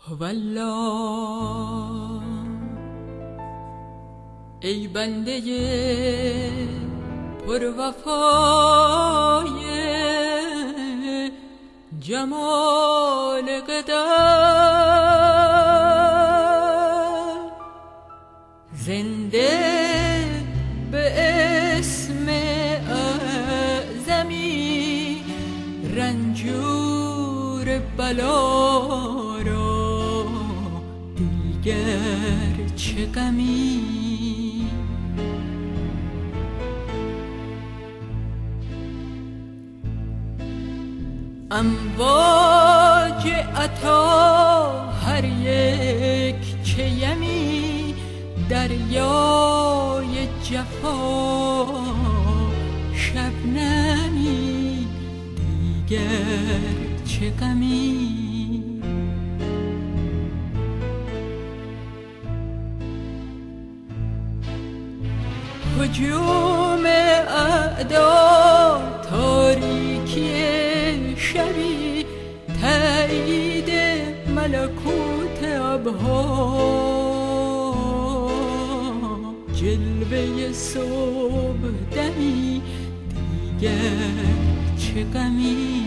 والله ای بنده پر وفای جمال قدر، زنده به اسم اعظمی رنجور بلا را دیگر چه غمی. امواج عطا هر یک چه یمی دریای جفا شبنمی دیگر چه غمی. هجوم اعدا تاریکی شبی تایید ملکوت ابها، جلوه صبح دمی دیگر چه غمی.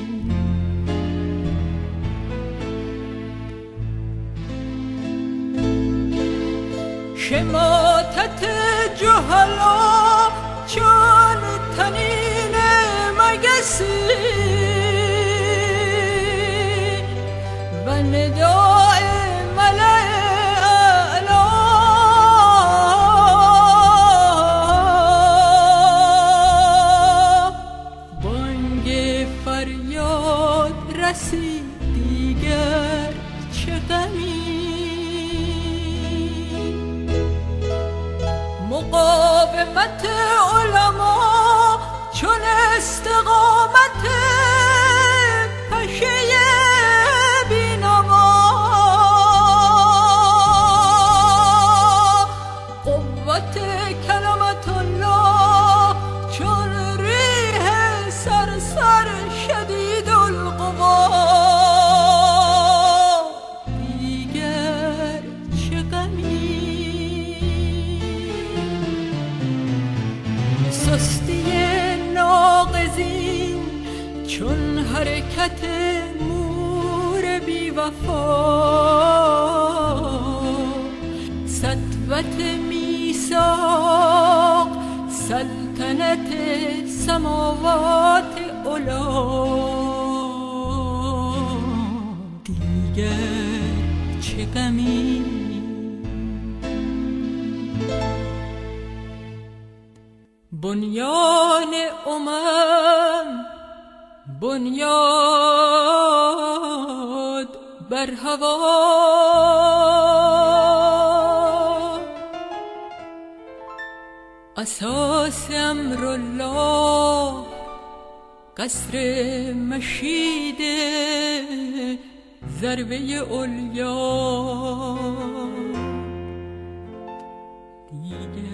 شماتت جهلا چون تنین مگسی و نداء ملأ اعلا بانگ فریاد رسید دیگر چه غمی. مقاومت علما چون استقامت پشه بینوا، قوت کلمت الله چون ریح سرسر شدید القوا دیگر چه غمی. سستی ناقضین چون حرکت مور بی وفا، سطوت میثاق سلطنت سماوات علا دیگر چه غمی. بنیان بنیاد بر هوا، اساس امر الله قصر مشید ضربه علیا دیگر